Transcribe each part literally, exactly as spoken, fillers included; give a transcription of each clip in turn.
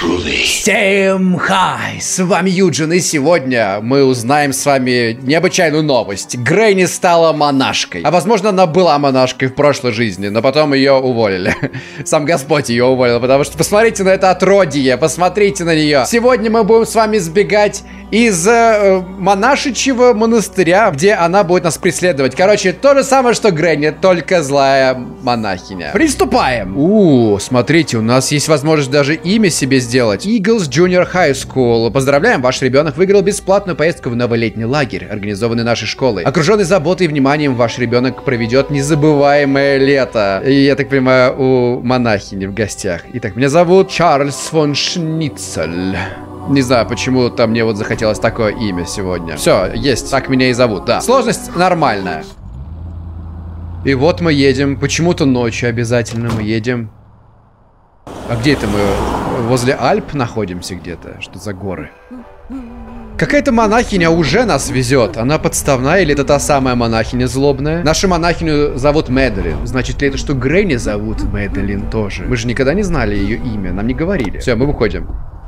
Всем хай! С вами Юджин, и сегодня мы узнаем с вами необычайную новость. Грэнни стала монашкой. А возможно, она была монашкой в прошлой жизни, но потом ее уволили. Сам Господь ее уволил, потому что посмотрите на это отродье, посмотрите на нее. Сегодня мы будем с вами сбегать из э, монашечьего монастыря, где она будет нас преследовать. Короче, то же самое, что Грэнни, только злая монахиня. Приступаем! У, смотрите, у нас есть возможность даже имя себе сделать. Eagles Junior High School. Поздравляем, ваш ребенок выиграл бесплатную поездку в новолетний лагерь, организованный нашей школой. Окруженный заботой и вниманием, ваш ребенок проведет незабываемое лето. И, я так понимаю, у монахини в гостях. Итак, меня зовут Чарльз фон Шницель. Не знаю, почему-то мне вот захотелось такое имя сегодня. Все, есть, так меня и зовут, да. Сложность нормальная. И вот мы едем, почему-то ночью обязательно мы едем. А где это мы? Возле Альп находимся где-то? Что за горы? Какая-то монахиня уже нас везет. Она подставная или это та самая монахиня злобная? Нашу монахиню зовут Мэдалин. Значит ли это, что Грэнни зовут Мэдалин тоже? Мы же никогда не знали ее имя, нам не говорили. Все, мы выходим.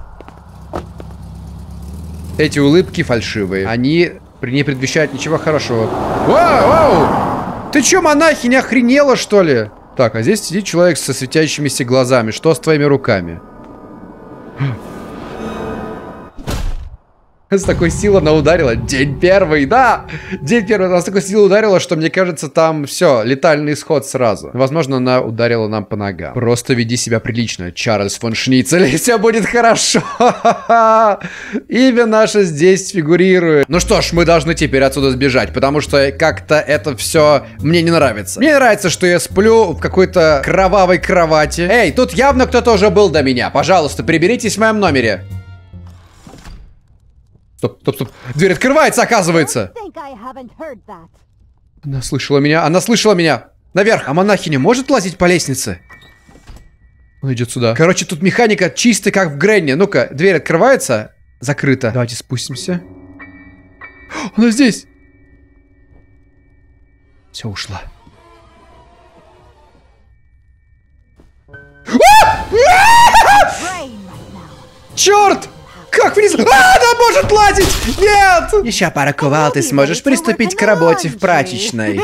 Эти улыбки фальшивые. Они не предвещают ничего хорошего. Вау, вау! Ты чё, монахиня, охренела, что ли? Так, а здесь сидит человек со светящимися глазами. Что с твоими руками? С такой силой она ударила. День первый, да! День первый. Она с такой силой ударила, что, мне кажется, там все, летальный исход сразу. Возможно, она ударила нам по ногам. Просто веди себя прилично, Чарльз фон Шницель, и все будет хорошо. Имя наше здесь фигурирует. Ну что ж, мы должны теперь отсюда сбежать, потому что как-то это все мне не нравится. Мне нравится, что я сплю в какой-то кровавой кровати. Эй, тут явно кто-то уже был до меня. Пожалуйста, приберитесь в моем номере. Стоп, стоп, стоп. Дверь открывается, оказывается. Она слышала меня, она слышала меня. Наверх. А монахиня может лазить по лестнице? Он идет сюда. Короче, тут механика чистая, как в Грэнни. Ну-ка, дверь открывается. Закрыта. Давайте спустимся. Она здесь. Все, ушла. Черт! Как вниз? А, она может лазить! Нет! Еще пара кувал, ты сможешь приступить к работе в прачечной.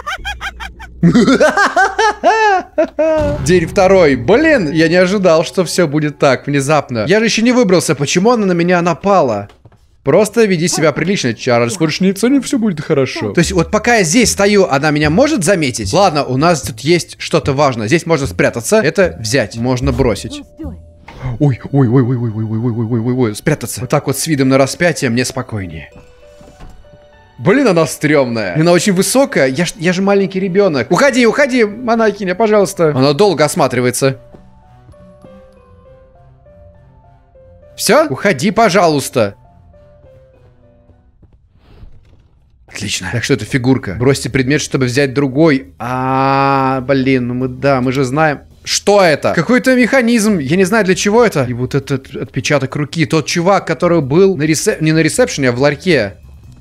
День второй. Блин, я не ожидал, что все будет так внезапно. Я же еще не выбрался. Почему она на меня напала? Просто веди себя прилично, Чарльз фон Шницель, и все будет хорошо. То есть вот пока я здесь стою, она меня может заметить? Ладно, у нас тут есть что-то важное. Здесь можно спрятаться. Это взять. Можно бросить. Ой, ой, ой, ой, ой, ой, ой, ой, ой, ой, ой, спрятаться. Вот так вот с видом на распятие мне спокойнее. Блин, она стрёмная. Она очень высокая. Я, ж, я же маленький ребенок. Уходи, уходи, монахиня, пожалуйста. Она долго осматривается. Все? Уходи, пожалуйста. Отлично. Так что это фигурка. Бросьте предмет, чтобы взять другой. А, блин, ну мы, да, мы же знаем. Что это? Какой-то механизм. Я не знаю, для чего это. И вот этот отпечаток руки. Тот чувак, который был на ресеп... не на ресепшене, а в ларьке.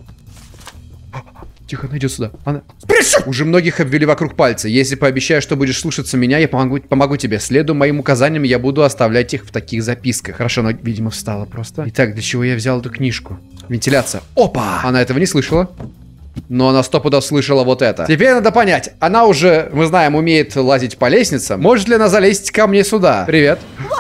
Тихо, она идет сюда. Она... Спрячься! Уже многих обвели вокруг пальца. Если пообещаешь, что будешь слушаться меня, я помогу, помогу тебе. Следуя моим указаниям, я буду оставлять их в таких записках. Хорошо, она, видимо, встала просто. Итак, для чего я взял эту книжку? Вентиляция. Опа! Она этого не слышала. Но она стопудово слышала вот это. Теперь надо понять. Она уже, мы знаем, умеет лазить по лестницам. Может ли она залезть ко мне сюда? Привет.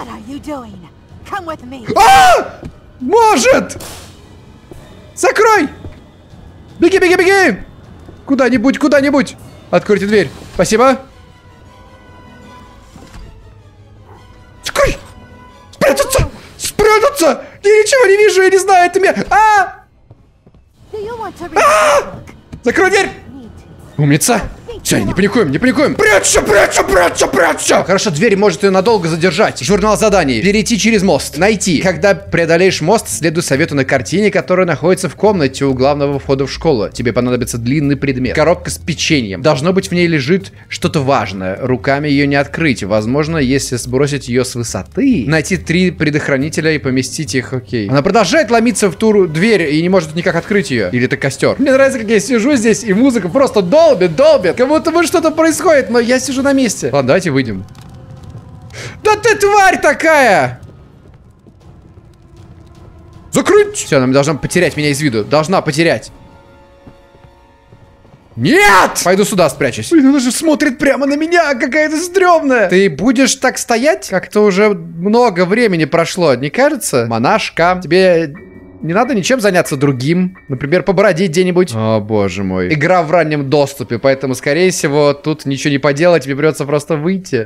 А! Может! Закрой! Беги, беги, беги! Куда-нибудь, куда-нибудь. Откройте дверь. Спасибо. Закрой! Спрятаться! Спрятаться! Я ничего не вижу, я не знаю, это меня... А! А! Закрой дверь! Умница! Все, не паникуем, не паникуем. Прячься, прячься, прячься, прячься. Хорошо, дверь может ее надолго задержать. Журнал заданий. Перейти через мост. Найти. Когда преодолеешь мост, следуй совету на картине, которая находится в комнате у главного входа в школу. Тебе понадобится длинный предмет. Коробка с печеньем. Должно быть, в ней лежит что-то важное. Руками ее не открыть. Возможно, если сбросить ее с высоты, найти три предохранителя и поместить их. Окей. Она продолжает ломиться в ту дверь и не может никак открыть ее. Или это костер. Мне нравится, как я сижу здесь, и музыка просто долбит, долбит. Как будто бы что-то происходит, но я сижу на месте. Ладно, давайте выйдем. Да ты тварь такая! Закрыть! Все, она должна потерять меня из виду. Должна потерять. Нет! Пойду сюда спрячусь. Блин, она же смотрит прямо на меня, какая-то стрёмная. Ты будешь так стоять? Как-то уже много времени прошло, не кажется? Монашка, тебе не надо ничем заняться другим? Например, побродить где-нибудь? О, боже мой. Игра в раннем доступе, поэтому, скорее всего, тут ничего не поделать, тебе придется просто выйти.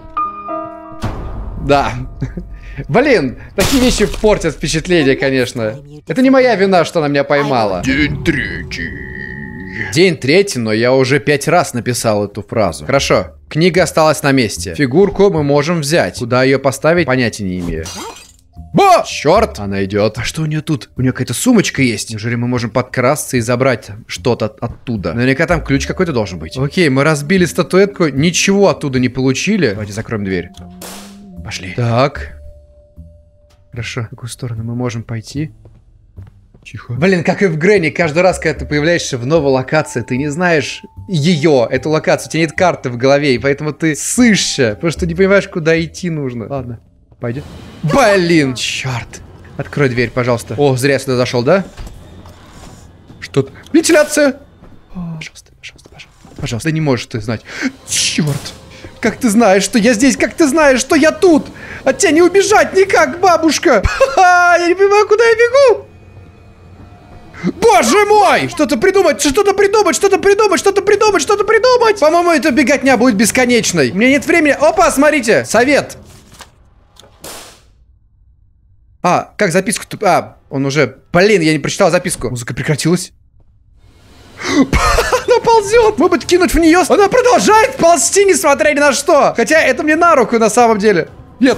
Да. Блин, такие вещи портят впечатление, конечно. Это не моя вина, что она меня поймала. День третий. День третий, но я уже пять раз написал эту фразу. Хорошо, книга осталась на месте. Фигурку мы можем взять. Куда ее поставить, понятия не имею. Ба! Черт! Она идет. А что у нее тут? У нее какая-то сумочка есть. Неужели мы можем подкрасться и забрать что-то оттуда? Наверняка там ключ какой-то должен быть. Окей, мы разбили статуэтку, ничего оттуда не получили. Давайте закроем дверь. Пошли. Так. Хорошо. В какую сторону мы можем пойти? Тихо. Блин, как и в Грэнни, каждый раз, когда ты появляешься в новой локации, ты не знаешь ее, эту локацию, у тебя нет карты в голове, и поэтому ты сышься, потому что не понимаешь, куда идти нужно. Ладно, пойдем. Блин, черт. Открой дверь, пожалуйста. О, зря я сюда зашел, да? Что-то... Вентиляция! О, пожалуйста, пожалуйста, пожалуйста. Пожалуйста, да не можешь ты знать. Черт. Как ты знаешь, что я здесь? Как ты знаешь, что я тут? От тебя не убежать никак, бабушка! Ха-ха, я не понимаю, куда я бегу! Боже мой! Что-то придумать, что-то придумать, что-то придумать, что-то придумать, что-то придумать! По-моему, эта беготня будет бесконечной. У меня нет времени. Опа, смотрите, совет. А, как записку? А, он уже... Блин, я не прочитал записку. Музыка прекратилась. Она ползет. Может быть, кинуть в нее? Она продолжает ползти, несмотря ни на что. Хотя это мне на руку на самом деле. Нет.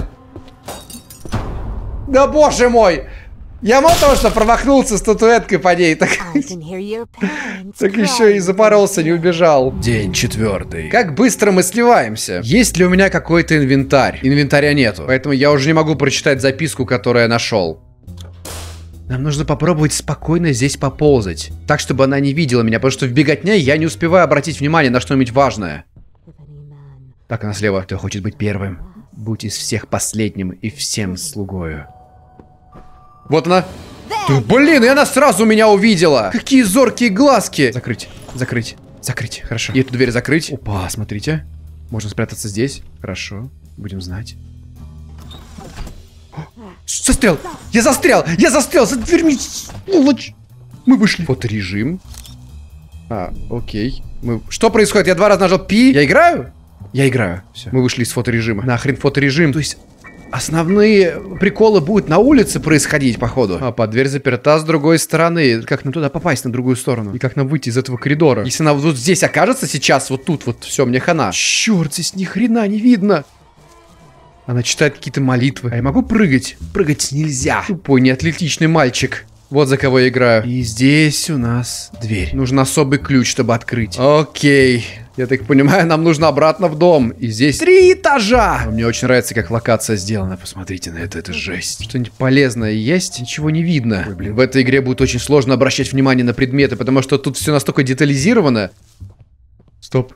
Да боже мой. Я мало того, что промахнулся статуэткой по ней, так, так еще и запоролся, не убежал. День четвертый. Как быстро мы сливаемся. Есть ли у меня какой-то инвентарь? Инвентаря нету, поэтому я уже не могу прочитать записку, которую я нашел. Нам нужно попробовать спокойно здесь поползать, так, чтобы она не видела меня, потому что в беготне я не успеваю обратить внимание на что-нибудь важное. Так, она слева. Кто хочет быть первым? Будь из всех последним и всем слугою. Вот она. Да, блин, и она сразу меня увидела. Какие зоркие глазки. Закрыть, закрыть, закрыть. Хорошо. И эту дверь закрыть. Опа, смотрите. Можно спрятаться здесь. Хорошо. Будем знать. О, застрял. Я застрял. Я застрял за дверьми. Мы вышли. Фоторежим. А, окей. Мы... Что происходит? Я два раза нажал пи. Я играю? Я играю. Все. Мы вышли из фоторежима. Нахрен фоторежим. То есть... Основные приколы будут на улице происходить, походу. А, под дверь заперта с другой стороны. Как нам туда попасть, на другую сторону? И как нам выйти из этого коридора? Если она вот здесь окажется сейчас, вот тут, вот, все, мне хана. Черт, здесь ни хрена не видно. Она читает какие-то молитвы. А я могу прыгать? Прыгать нельзя. Тупой, неатлетичный мальчик. Вот за кого я играю. И здесь у нас дверь. Нужен особый ключ, чтобы открыть. Окей. Я так понимаю, нам нужно обратно в дом. И здесь три этажа. Мне очень нравится, как локация сделана. Посмотрите на это, это жесть. Что-нибудь полезное есть? Ничего не видно. Ой, блин, в этой игре будет очень сложно обращать внимание на предметы, потому что тут все настолько детализировано. Стоп.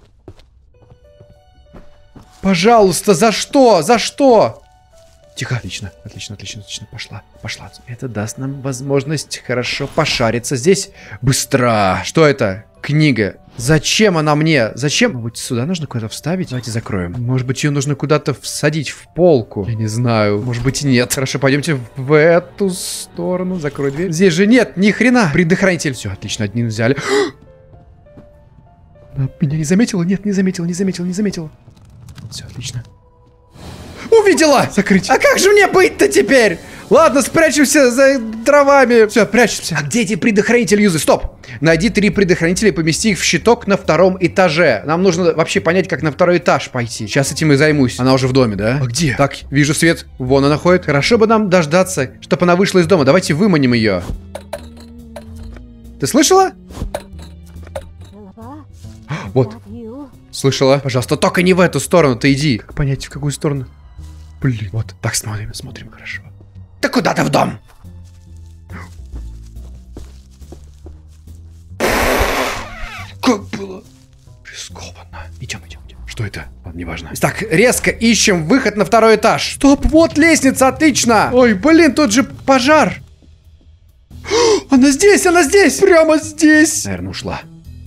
Пожалуйста, за что? За что? Тихо. Отлично, отлично, отлично, отлично. Пошла, пошла. Это даст нам возможность хорошо пошариться здесь. Быстро. Что это? Книга. Зачем она мне? Зачем? Может быть, сюда нужно куда-то вставить? Давайте закроем. Может быть, ее нужно куда-то всадить в полку. Я не знаю. Может быть, и нет. Хорошо, пойдемте в эту сторону. Закрой дверь. Здесь же нет, ни хрена. Предохранитель. Все, отлично, один взяли. Она меня не заметила? Нет, не заметила, не заметила, не заметила. Все, отлично. Увидела! Закрыть. А как же мне быть-то теперь? Ладно, спрячемся за дровами. Все, прячемся. А где эти предохранители юзы? Стоп. Найди три предохранителя и помести их в щиток на втором этаже. Нам нужно вообще понять, как на второй этаж пойти. Сейчас этим и займусь. Она уже в доме, да? А где? Так, вижу свет. Вон она ходит. Хорошо бы нам дождаться, чтобы она вышла из дома. Давайте выманим ее. Ты слышала? Вот. Слышала? Пожалуйста, только не в эту сторону. Ты иди. Как понять, в какую сторону? Блин. Вот. Так, смотрим, смотрим хорошо. Да куда ты в дом? Как было рискованно. Идем, идем, идем. Что это? Ладно, неважно. Так, резко ищем выход на второй этаж. Стоп, вот лестница, отлично. Ой, блин, тут же пожар. Она здесь, она здесь! Прямо здесь! Наверное, ушла.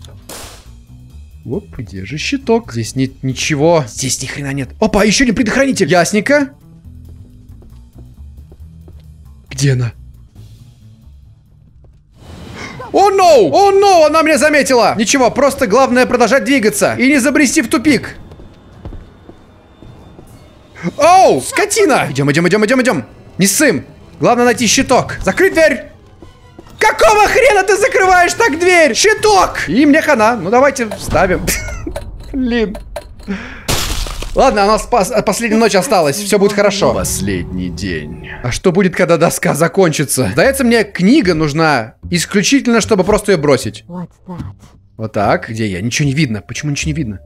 Оп, где же щиток? Здесь нет ничего. Здесь ни хрена нет. Опа, еще один предохранитель. Ясненько. Где она? О, no! О, no! Она меня заметила! Ничего, просто главное продолжать двигаться и не забрести в тупик. Оу, скотина! Идем, идем, идем, идем, идем. Не ссым. Главное найти щиток. Закрыть дверь. Какого хрена ты закрываешь так дверь? Щиток! И мне хана. Ну, давайте вставим. Блин. Ладно, у нас пос последняя ночь осталась. Все будет хорошо. Последний день. А что будет, когда доска закончится? Сдается мне, книга нужна исключительно, чтобы просто ее бросить. Вот так. Где я? Ничего не видно. Почему ничего не видно?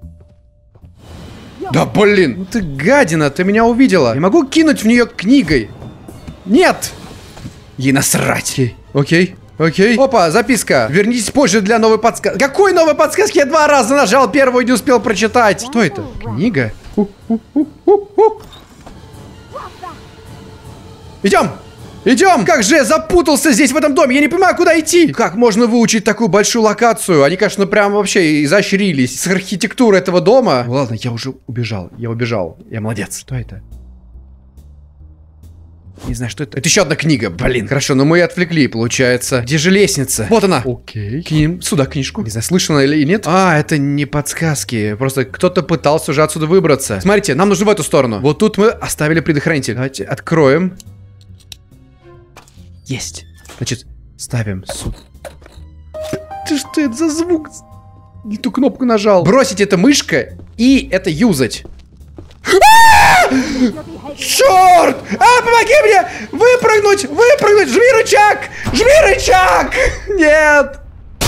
Да блин. Ну ты гадина, ты меня увидела. Я могу кинуть в нее книгой? Нет. Ей насрать. Окей, окей. Окей. Опа, записка. Вернитесь позже для новой подсказки. Какой новой подсказки? Я два раза нажал первую и не успел прочитать. Что это? Книга? Идем! Идем! Как же я запутался здесь, в этом доме. Я не понимаю, куда идти. Как можно выучить такую большую локацию? Они, конечно, прям вообще изощрились с архитектурой этого дома. Ладно, я уже убежал. Я убежал. Я молодец. Что это? Не знаю, что это. Это еще одна книга. Блин, хорошо, но мы и отвлекли, получается. Где же лестница? Вот она. Окей. Кинем сюда книжку. Не знаю, слышно или нет. А, это не подсказки. Просто кто-то пытался уже отсюда выбраться. Смотрите, нам нужно в эту сторону. Вот тут мы оставили предохранитель. Давайте откроем. Есть. Значит, ставим сюда. Ты что это за звук? Не ту кнопку нажал. Бросить это мышкой и это юзать. Черт! А, помоги мне! Выпрыгнуть! Выпрыгнуть! Жми рычаг! Жми рычаг! Нет!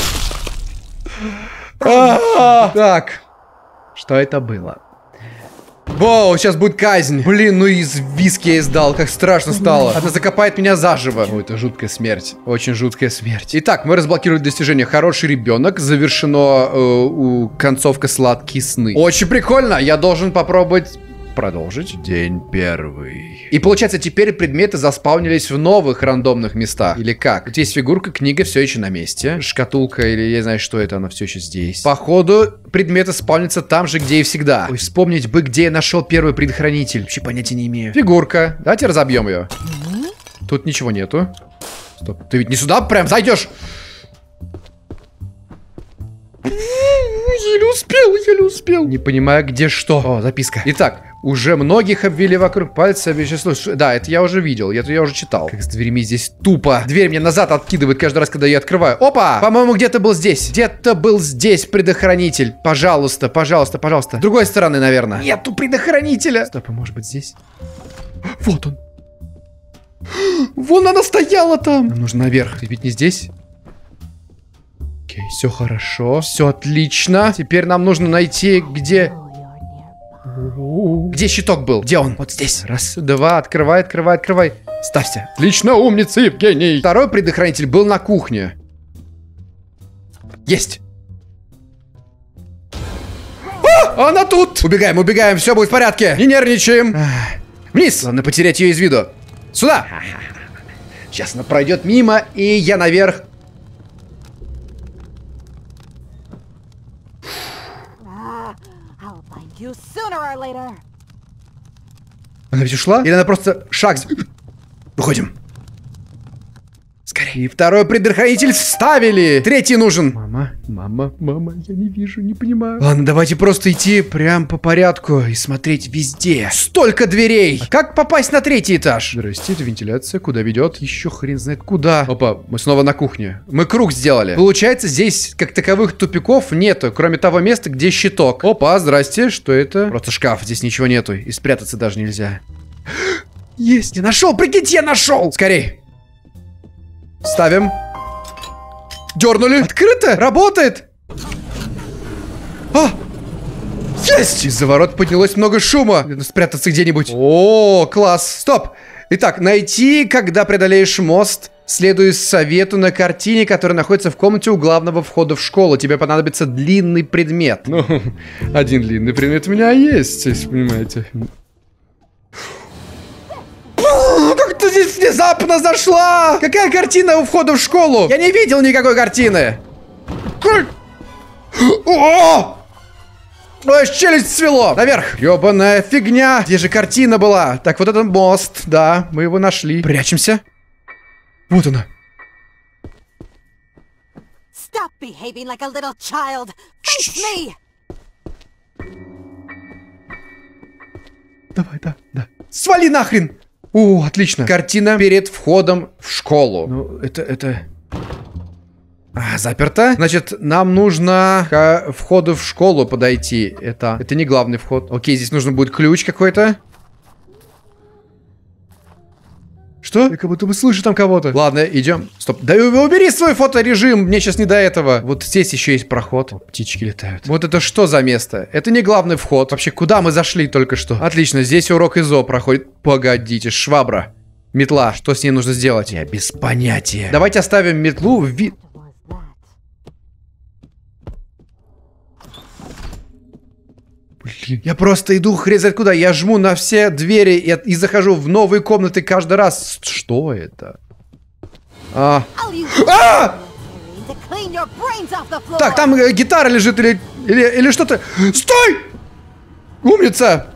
А-а-а. Так. Что это было? Воу, сейчас будет казнь. Блин, ну из виски я издал. Как страшно стало. Она закопает меня заживо. Ой, это жуткая смерть. Очень жуткая смерть. Итак, мы разблокировали достижение «Хороший ребенок». Завершено э, у концовка «Сладкие сны». Очень прикольно. Я должен попробовать... Продолжить. День первый. И получается, теперь предметы заспаунились в новых рандомных местах. Или как? Тут есть фигурка, книга все еще на месте. Шкатулка или я не знаю, что это, она все еще здесь. Походу, предметы спаунятся там же, где и всегда. Ой, вспомнить бы, где я нашел первый предохранитель. Вообще понятия не имею. Фигурка. Давайте разобьем ее. Тут ничего нету. Стоп, ты ведь не сюда прям зайдешь? Еле успел, еле успел. Не понимаю, где что. О, записка. Итак, уже многих обвели вокруг пальца. Да, это я уже видел, это я уже читал. Как с дверями здесь тупо. Дверь меня назад откидывает каждый раз, когда я открываю. Опа! По-моему, где-то был здесь. Где-то был здесь предохранитель. Пожалуйста, пожалуйста, пожалуйста. С другой стороны, наверное. Нету предохранителя. Стоп, а может быть здесь? Вот он. Вон она стояла там. Нам нужно наверх. Ты ведь не здесь? Окей, все хорошо. Все отлично. Теперь нам нужно найти, где... Где щиток был? Где он? Вот здесь. Раз, два, открывай, открывай, открывай. Ставься. Отлично, умница, Евгений. Второй предохранитель был на кухне. Есть. А, она тут. Убегаем, убегаем, все будет в порядке. Не нервничаем. Вниз. Главное потерять ее из виду. Сюда. Сейчас она пройдет мимо, и я наверх. Она ведь ушла? Или она просто шаг... Выходим. Скорее. И второй предохранитель вставили. Третий нужен. Мама, мама, мама, я не вижу, не понимаю. Ладно, давайте просто идти прям по порядку и смотреть везде. Столько дверей. А как попасть на третий этаж? Здрасте, это вентиляция. Куда ведет? Еще хрен знает куда. Опа, мы снова на кухне. Мы круг сделали. Получается, здесь как таковых тупиков нету, кроме того места, где щиток. Опа, здрасте. Что это? Просто шкаф. Здесь ничего нету. И спрятаться даже нельзя. Есть. Я нашел. Прикиньте, я нашел. Скорей. Ставим. Дернули. Открыто. Работает. А! Есть! Из-за ворот поднялось много шума. Надо спрятаться где-нибудь. О, класс. Стоп. Итак, найти, когда преодолеешь мост, следуй совету на картине, которая находится в комнате у главного входа в школу. Тебе понадобится длинный предмет. Ну, один длинный предмет у меня есть, если понимаете. Как ты что здесь внезапно зашла? Какая картина у входа в школу? Я не видел никакой картины. О! Ой, челюсть свело. Наверх. Ёбаная фигня. Где же картина была? Так, вот этот мост. Да, мы его нашли. Прячемся. Вот она. Stop behaving like a little child. Face me. Давай, да, да. Свали нахрен. О, отлично. Картина перед входом в школу. Ну, это, это... А, заперто. Значит, нам нужно к входу в школу подойти. Это, это не главный вход. Окей, здесь нужно будет ключ какой-то. Что? Я как будто бы слышу там кого-то. Ладно, идем. Стоп. Да убери свой фоторежим. Мне сейчас не до этого. Вот здесь еще есть проход. О, птички летают. Вот это что за место? Это не главный вход. Вообще, куда мы зашли только что? Отлично, здесь урок ИЗО проходит. Погодите, швабра. Метла. Что с ней нужно сделать? Я без понятия. Давайте оставим метлу в вид... Я просто иду хрен знает куда. Я жму на все двери и, и захожу в новые комнаты каждый раз. Что это? А! А! Так, там э, гитара лежит или, или, или что-то. Стой! Умница!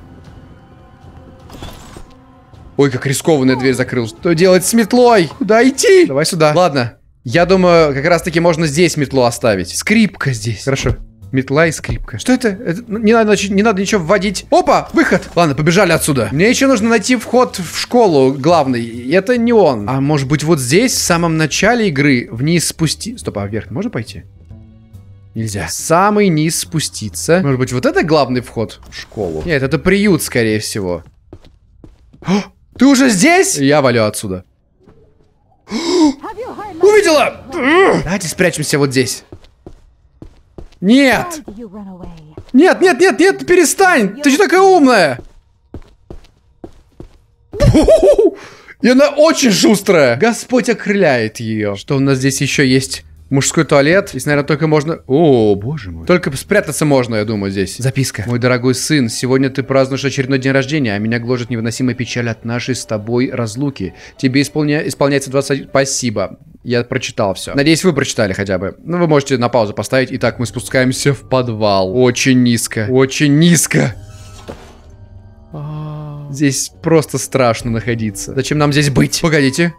Ой, как рискованная дверь закрылась. Что делать с метлой? Куда идти? Давай сюда. Ладно. Я думаю, как раз таки можно здесь метлу оставить. Скрипка здесь. Хорошо. Метла и скрипка. Что это? это не, надо, не надо ничего вводить. Опа! Выход! Ладно, побежали отсюда. Мне еще нужно найти вход в школу главный. И это не он. А может быть вот здесь, в самом начале игры, вниз спусти... Стоп, а вверх можно пойти? Нельзя. В самый низ спуститься. Может быть вот это главный вход в школу? Нет, это приют, скорее всего. О, ты уже здесь? Я валю отсюда. Увидела! Давайте спрячемся вот здесь. Нет! Нет, нет, нет, нет, перестань! Ты же такая умная! И она очень шустрая! Господь окрыляет ее. Что у нас здесь еще есть? Мужской туалет. Здесь, наверное, только можно... О, боже мой. Только спрятаться можно, я думаю, здесь. Записка. Мой дорогой сын, сегодня ты празднуешь очередной день рождения, а меня гложет невыносимая печаль от нашей с тобой разлуки. Тебе исполня... исполняется двадцать один... Спасибо. Я прочитал все. Надеюсь, вы прочитали хотя бы. Ну, вы можете на паузу поставить. Итак, мы спускаемся в подвал. Очень низко. Очень низко. Здесь просто страшно находиться. Зачем нам здесь быть? Погодите.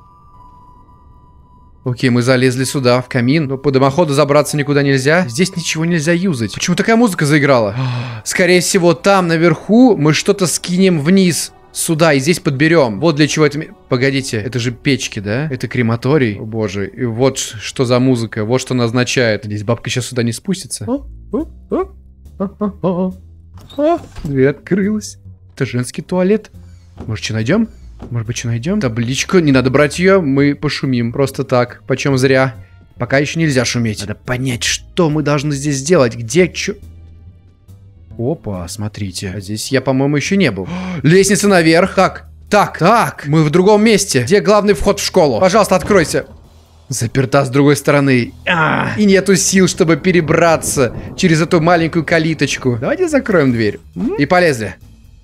Окей, мы залезли сюда, в камин. Но по дымоходу забраться никуда нельзя. Здесь ничего нельзя юзать. Почему такая музыка заиграла? Скорее всего, там наверху мы что-то скинем вниз. Сюда, и здесь подберем. Вот для чего это... Погодите, это же печки, да? Это крематорий. О боже, и вот что за музыка. Вот что она означает. Здесь бабка сейчас сюда не спустится. О, о, о, о, о, о. Дверь открылась. Это женский туалет. Может, что найдем? Может быть, что найдем? Табличку, не надо брать ее, мы пошумим. Просто так, почем зря. Пока еще нельзя шуметь. Надо понять, что мы должны здесь сделать. Где, чё... Опа, смотрите. А здесь я, по-моему, еще не был. Лестница наверх. Так, так, так. Мы в другом месте. Где главный вход в школу? Пожалуйста, откройся. Заперта с другой стороны. А, и нету сил, чтобы перебраться через эту маленькую калиточку. Давайте закроем дверь. И полезли.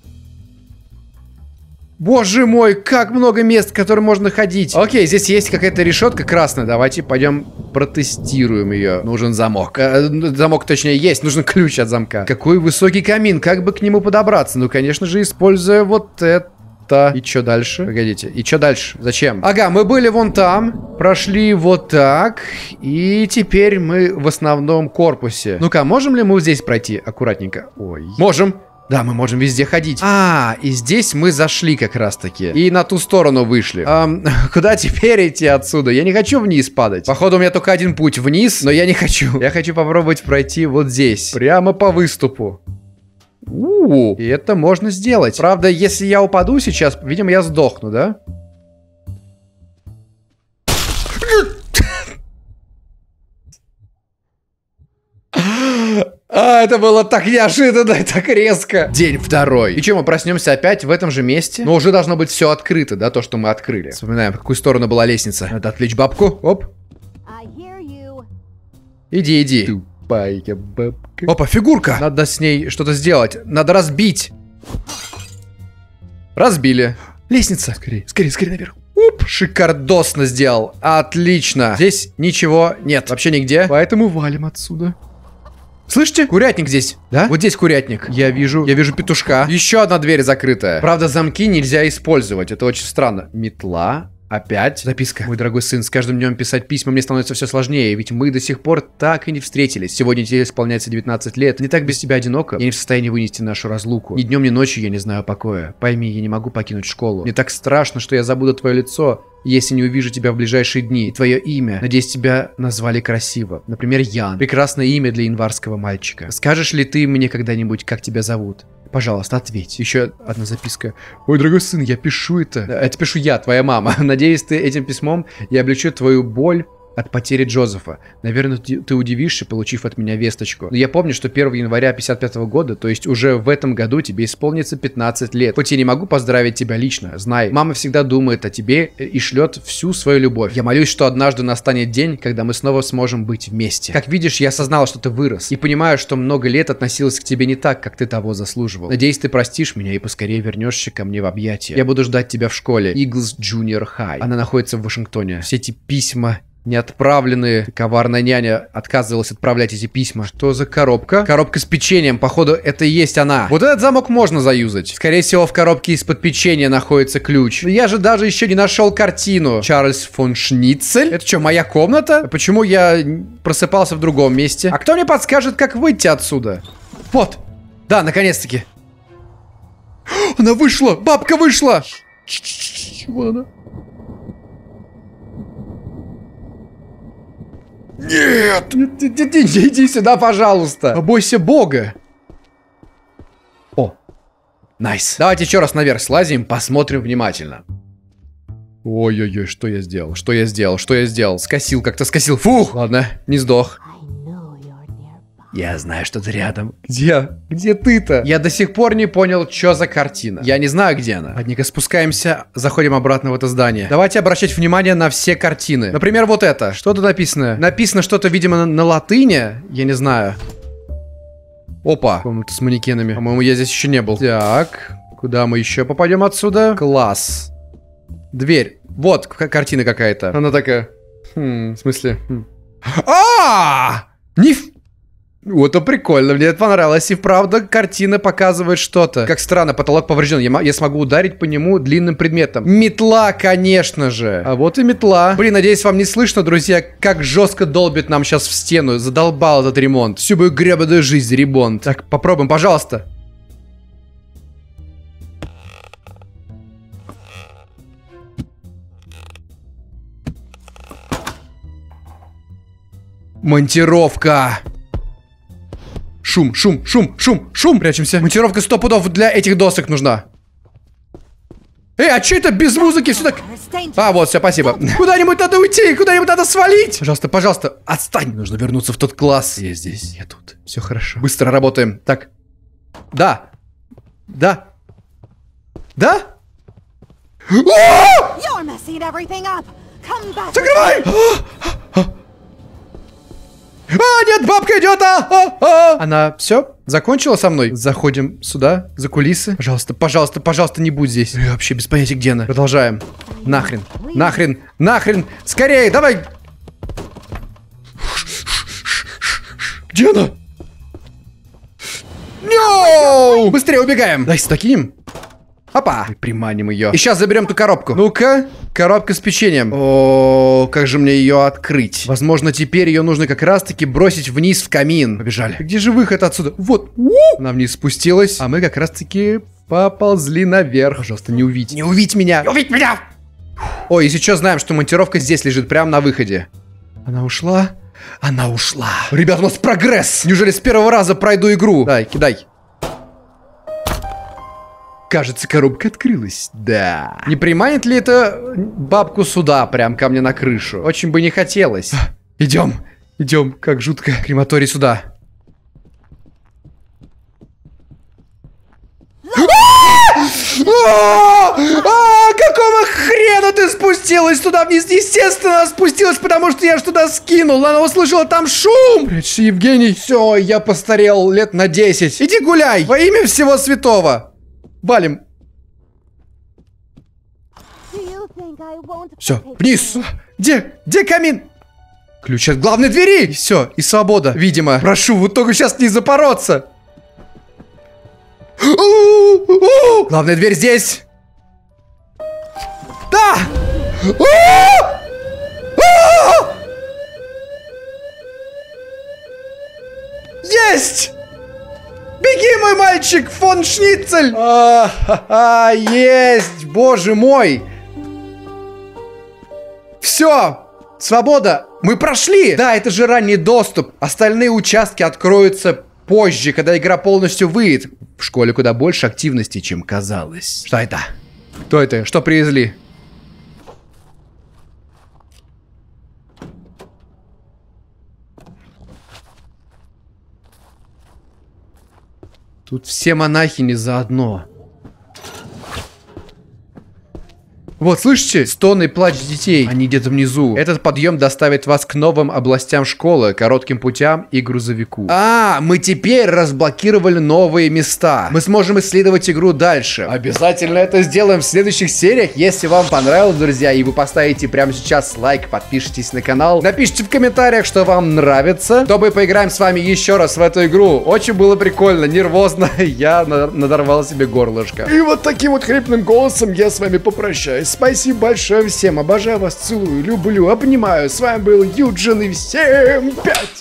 Боже мой, как много мест, в которые можно ходить. Окей, здесь есть какая-то решетка красная. Давайте пойдем протестируем ее. Нужен замок. Э, замок, точнее, есть. Нужен ключ от замка. Какой высокий камин. Как бы к нему подобраться? Ну, конечно же, используя вот это. И что дальше? Погодите. И что дальше? Зачем? Ага, мы были вон там. Прошли вот так. И теперь мы в основном корпусе. Ну-ка, можем ли мы здесь пройти аккуратненько? Ой. Можем. Да, мы можем везде ходить. А, и здесь мы зашли как раз-таки. И на ту сторону вышли. Эм, куда теперь идти отсюда? Я не хочу вниз падать. Походу, у меня только один путь вниз, но я не хочу. Я хочу попробовать пройти вот здесь. Прямо по выступу. У-у-у. И это можно сделать. Правда, если я упаду сейчас, видимо, я сдохну, да? А, это было так неожиданно и так резко. День второй. И что, мы проснемся опять в этом же месте? Но уже должно быть все открыто, да, то, что мы открыли. Вспоминаем, в какую сторону была лестница. Надо отвлечь бабку. Оп. Иди, иди. Тупая бабка. Опа, фигурка. Надо с ней что-то сделать. Надо разбить. Разбили. Лестница. Скорее, скорее, скорее наверх. Уп, шикардосно сделал. Отлично. Здесь ничего нет. Вообще нигде. Поэтому валим отсюда. Слышите? Курятник здесь, да? Вот здесь курятник. Я вижу, я вижу петушка. Еще одна дверь закрытая. Правда, замки нельзя использовать. Это очень странно. Метла. Опять записка. Мой дорогой сын, с каждым днем писать письма мне становится все сложнее, ведь мы до сих пор так и не встретились. Сегодня тебе исполняется девятнадцать лет. Не так без тебя одиноко. Я не в состоянии вынести нашу разлуку. Ни днем, ни ночью я не знаю покоя. Пойми, я не могу покинуть школу. Мне так страшно, что я забуду твое лицо, если не увижу тебя в ближайшие дни. И твое имя. Надеюсь, тебя назвали красиво. Например, Ян. Прекрасное имя для январского мальчика. Скажешь ли ты мне когда-нибудь, как тебя зовут? Пожалуйста, ответь. Еще одна записка. Ой, дорогой сын, я пишу это. Это пишу я, твоя мама. Надеюсь, ты этим письмом я облегчу твою боль от потери Джозефа. Наверное, ты, ты удивишься, получив от меня весточку. Но я помню, что первого января пятьдесят пятого года, то есть уже в этом году, тебе исполнится пятнадцать лет. Хоть я не могу поздравить тебя лично, знай, мама всегда думает о тебе и шлет всю свою любовь. Я молюсь, что однажды настанет день, когда мы снова сможем быть вместе. Как видишь, я осознала, что ты вырос. И понимаю, что много лет относилась к тебе не так, как ты того заслуживал. Надеюсь, ты простишь меня и поскорее вернешься ко мне в объятия. Я буду ждать тебя в школе. Eagles Junior High. Она находится в Вашингтоне. Все эти письма... не отправленные. Коварная няня отказывалась отправлять эти письма. Что за коробка? Коробка с печеньем. Походу, это и есть она. Вот этот замок можно заюзать. Скорее всего, в коробке из-под печенья находится ключ. Но я же даже еще не нашел картину. Чарльз фон Шницель? Это что, моя комната? Почему я просыпался в другом месте? А кто мне подскажет, как выйти отсюда? Вот. Да, наконец-таки. Она вышла! Бабка вышла! Чего она? Нет! Нет, нет, нет, нет, иди сюда, пожалуйста. Побойся Бога. О, найс. Давайте еще раз наверх слазим, посмотрим внимательно. Ой-ой-ой, что я сделал? Что я сделал? Что я сделал? Скосил, как-то скосил. Фух! Ладно, не сдох. Я знаю, что ты рядом. Где? Где ты-то? Я до сих пор не понял, что за картина. Я не знаю, где она. Ладненько, спускаемся, заходим обратно в это здание. Давайте обращать внимание на все картины. Например, вот это. Что тут написано? Написано что-то, видимо, на, на латыни. Я не знаю. Опа. Комната с манекенами. По-моему, я здесь еще не был. Так. Куда мы еще попадем отсюда? Класс. Дверь. Вот картина какая-то. Она такая. Хм, в смысле? Хм. А! Ниф... Вот это прикольно, мне это понравилось. И вправду картина показывает что-то. Как странно, потолок поврежден. Я, я смогу ударить по нему длинным предметом. Метла, конечно же. А вот и метла. Блин, надеюсь, вам не слышно, друзья, как жестко долбит нам сейчас в стену. Задолбал этот ремонт. Всю мою гребаную жизнь ремонт. Так, попробуем, пожалуйста. Монтировка. Шум, шум, шум, шум, шум. Прячемся. Монтировка сто пудов для этих досок нужна. Эй, а что это без музыки? Все так... А, вот, все, спасибо. Куда-нибудь надо уйти, куда-нибудь надо свалить. Пожалуйста, пожалуйста, отстань. Нужно вернуться в тот класс. Я здесь, я тут. Все хорошо. Быстро работаем. Так. Да. Да. Да? Закрывай! А, нет, бабка идет! А, а, а. Она все? Закончила со мной? Заходим сюда, за кулисы. Пожалуйста, пожалуйста, пожалуйста, не будь здесь. Я вообще без понятия, где она. Продолжаем. Нахрен, нахрен, нахрен. Скорее, давай. Где она? No! Быстрее убегаем. Дай стакинем. Опа! Мы приманим ее. И сейчас заберем ту коробку. Ну-ка. Коробка с печеньем. О, как же мне ее открыть? Возможно, теперь ее нужно как раз-таки бросить вниз в камин. Побежали. Где же выход отсюда? Вот. Она вниз спустилась. А мы как раз-таки поползли наверх. Пожалуйста, не увидь. Не увидь меня. Не увидь меня! Ой, если что, знаем, что монтировка здесь лежит, прямо на выходе. Она ушла? Она ушла. Ребят, у нас прогресс. Неужели с первого раза пройду игру? Дай, кидай. Кажется, коробка открылась. Да. Не приманит ли это бабку сюда, прям ко мне на крышу? Очень бы не хотелось. Идем. Идем. Как жутко. Крематорий сюда. Какого хрена ты спустилась туда вниз? Естественно, спустилась, потому что я ж туда скинул. Она услышала там шум. Прячься, Евгений. Все, я постарел лет на десять. Иди гуляй. Во имя всего святого. Валим. Все, вниз. Где? Где камин? Ключ от главной двери. И все, и свобода. Видимо. Прошу, вот только сейчас не запороться. Главная дверь здесь. Да! Есть! Беги, мой мальчик, фон Шницель! А-ха-ха, есть! Боже мой! Все! Свобода! Мы прошли! Да, это же ранний доступ. Остальные участки откроются позже, когда игра полностью выйдет. В школе куда больше активности, чем казалось. Что это? Кто это? Что привезли? Тут все монахини заодно. Вот, слышите? Стоны и плач детей. Они где-то внизу. Этот подъем доставит вас к новым областям школы, коротким путям и грузовику. А, мы теперь разблокировали новые места. Мы сможем исследовать игру дальше. Обязательно это сделаем в следующих сериях. Если вам понравилось, друзья, и вы поставите прямо сейчас лайк, подпишитесь на канал, напишите в комментариях, что вам нравится, то мы поиграем с вами еще раз в эту игру. Очень было прикольно, нервозно. Я надорвал себе горлышко. И вот таким вот хриплым голосом я с вами попрощаюсь. Спасибо большое всем, обожаю вас, целую, люблю, обнимаю. С вами был Юджин и всем пять!